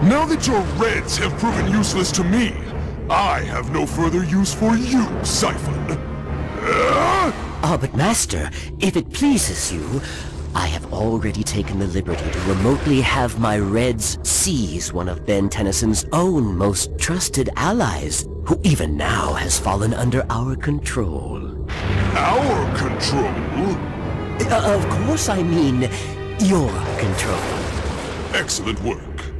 Now that your Reds have proven useless to me, I have no further use for you, Siphon. Ah, but Master, if it pleases you, I have already taken the liberty to remotely have my Reds seize one of Ben Tennyson's own most trusted allies, who even now has fallen under our control. Our control? Of course I mean your control. Excellent work.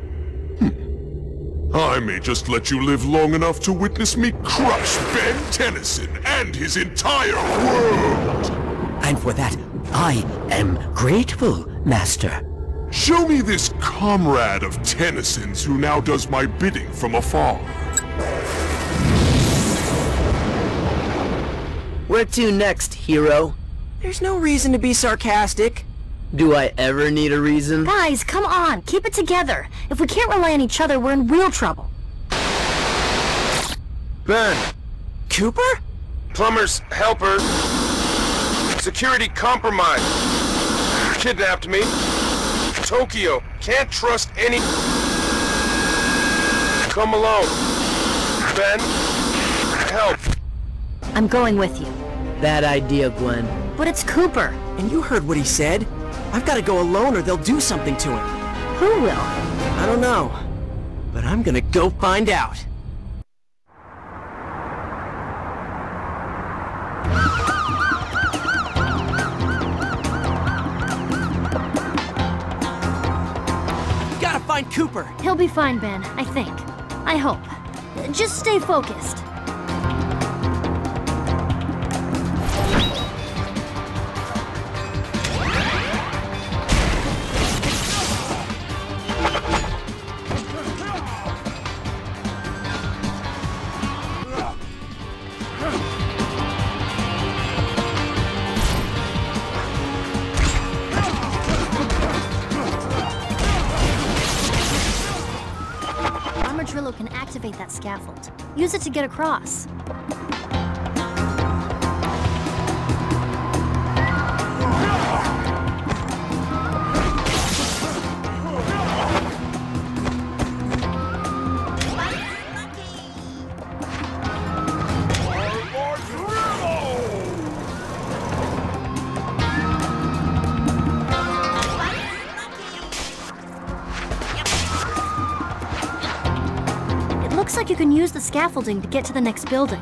I may just let you live long enough to witness me crush Ben Tennyson and his entire world! And for that, I am grateful, Master. Show me this comrade of Tennyson's who now does my bidding from afar. Where to next, hero? There's no reason to be sarcastic. Do I ever need a reason? Guys, come on, keep it together. If we can't rely on each other, we're in real trouble. Ben! Cooper? Plumber's helper. Security compromised. Kidnapped me. Tokyo. Can't trust any... Come alone. Ben, help. I'm going with you. Bad idea, Gwen. But it's Cooper. And you heard what he said. I've got to go alone or they'll do something to him. Who will? I don't know. But I'm gonna go find out. Gotta find Cooper. He'll be fine, Ben, I think. I hope. Just stay focused. Can activate that scaffold. Use it to get across. Looks like you can use the scaffolding to get to the next building.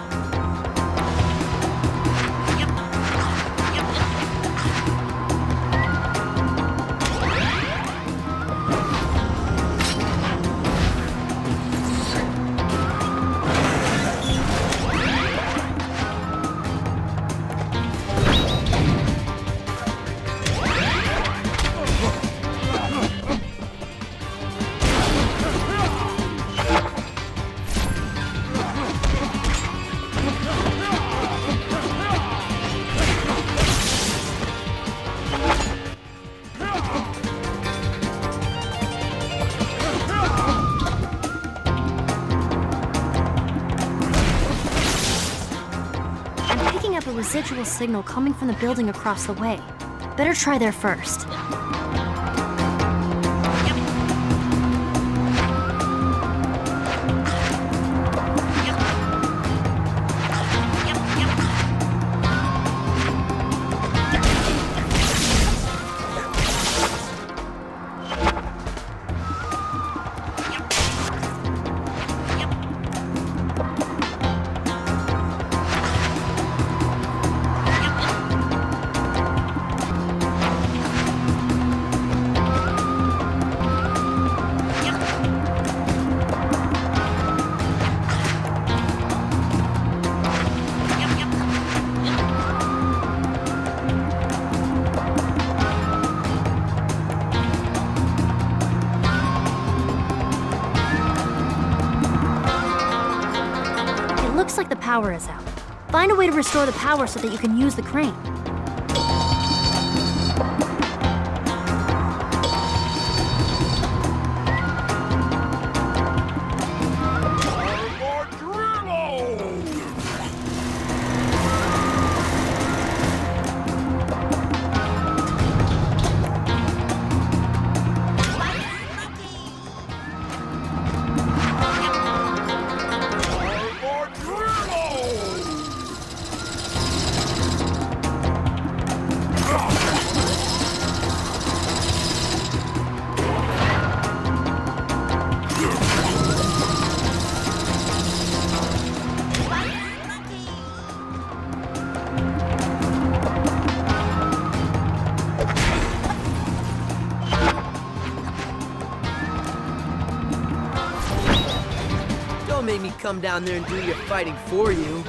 Up a residual signal coming from the building across the way. Better try there first. Looks like the power is out. Find a way to restore the power so that you can use the crane. Don't make me come down there and do your fighting for you.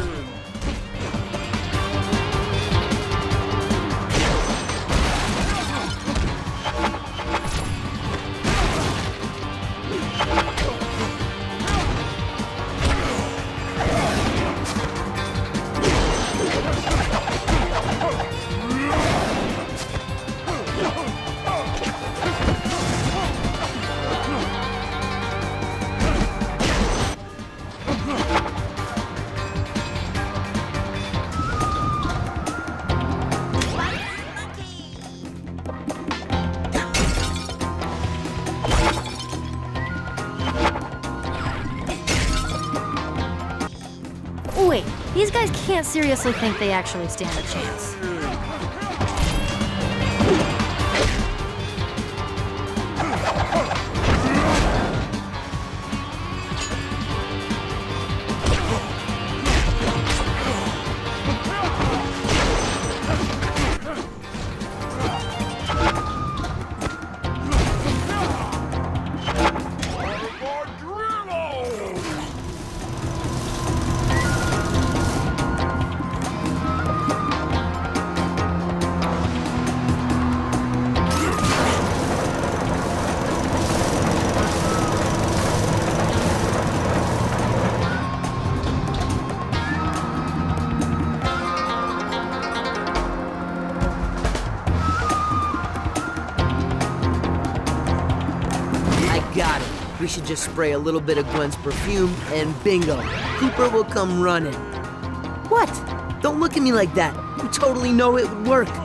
Wait, these guys can't seriously think they actually stand a chance. Got it. We should just spray a little bit of Gwen's perfume, and bingo, Cooper will come running. What? Don't look at me like that. You totally know it would work.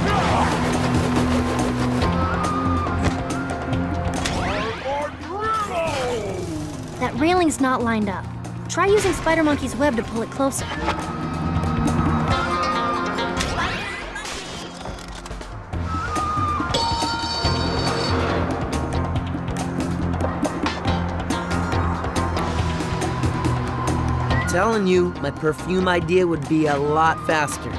That railing's not lined up. Try using Spider Monkey's web to pull it closer. Telling you, my perfume idea would be a lot faster.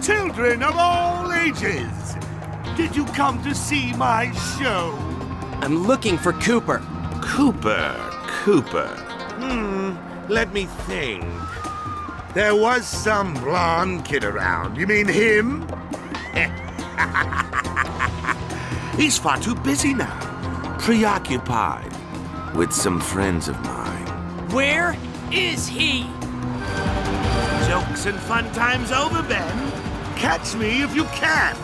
children of all ages. Did you come to see my show? I'm looking for Cooper. Cooper. Let me think. There was some blonde kid around. You mean him? He's far too busy now. Preoccupied with some friends of mine. Where is he? Jokes and fun times over, Ben. Catch me if you can.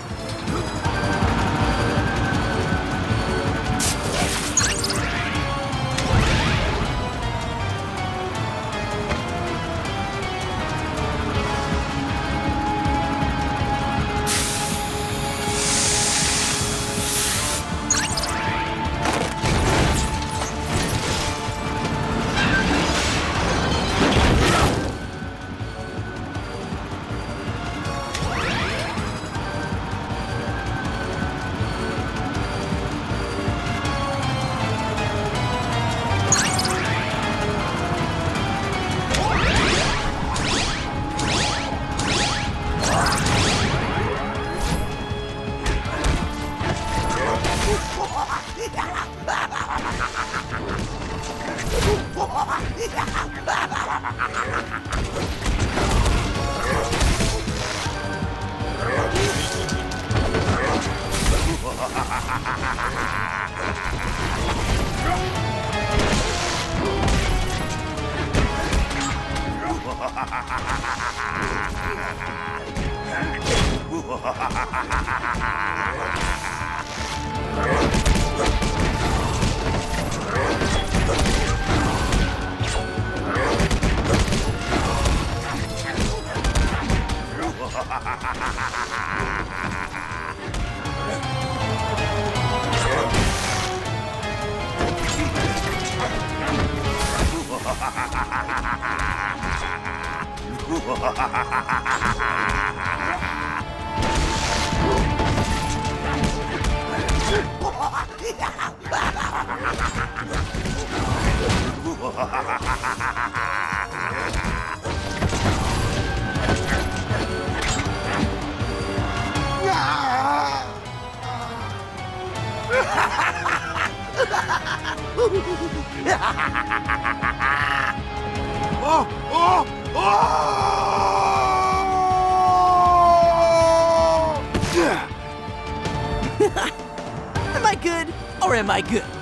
Am I good or am I good?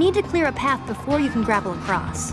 need to clear a path before you can grapple across.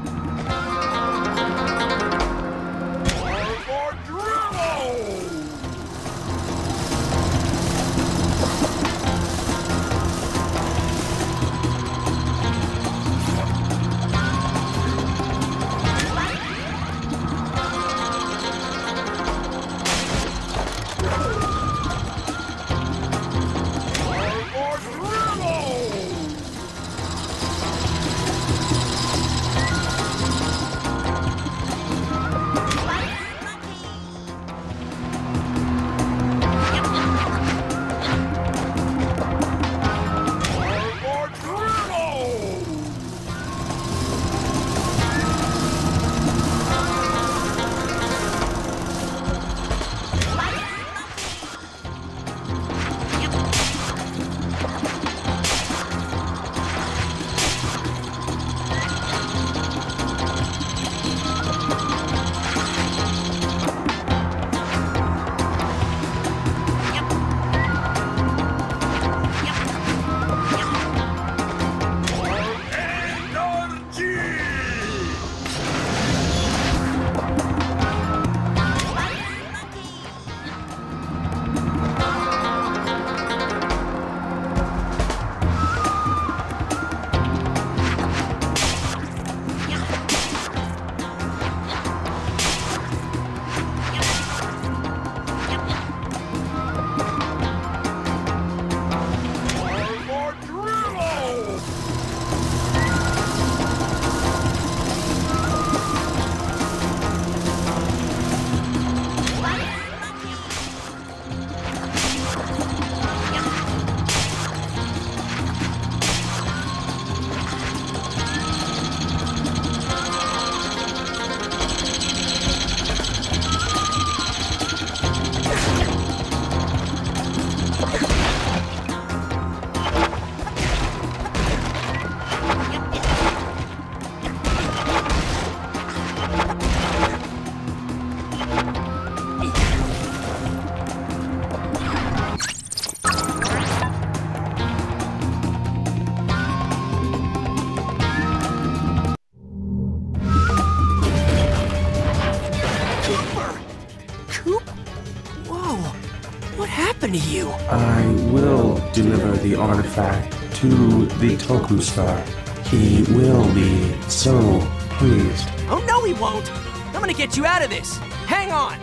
To you. I will deliver the artifact to the Toku Star. He will be so pleased. Oh no he won't! I'm gonna get you out of this! Hang on!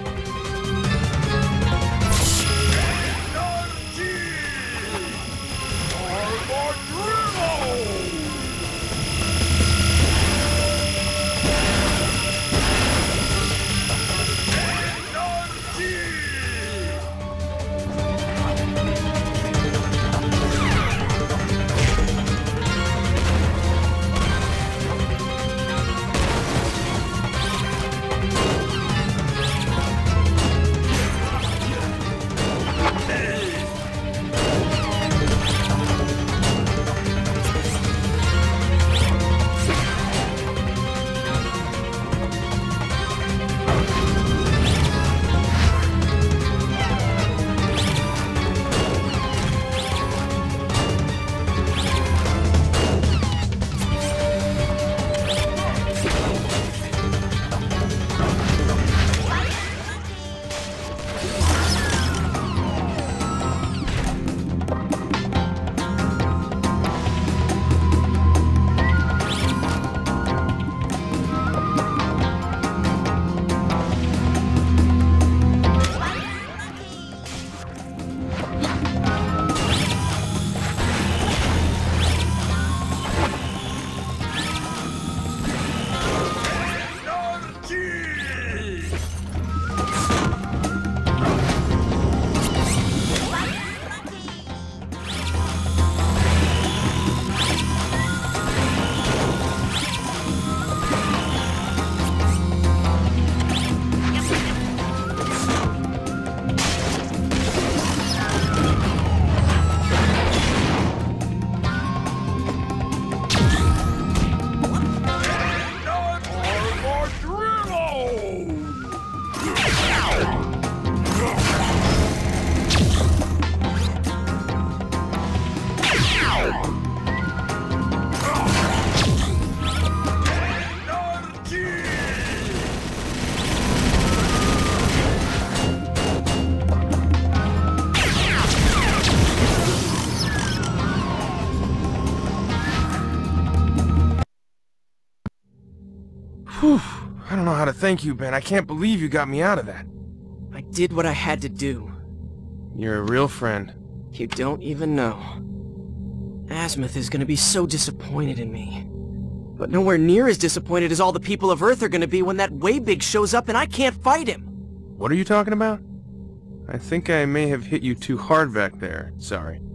I don't know how to thank you, Ben. I can't believe you got me out of that. I did what I had to do. You're a real friend. You don't even know. Azimuth is gonna be so disappointed in me. But nowhere near as disappointed as all the people of Earth are gonna be when that Waybig shows up and I can't fight him! What are you talking about? I think I may have hit you too hard back there. Sorry.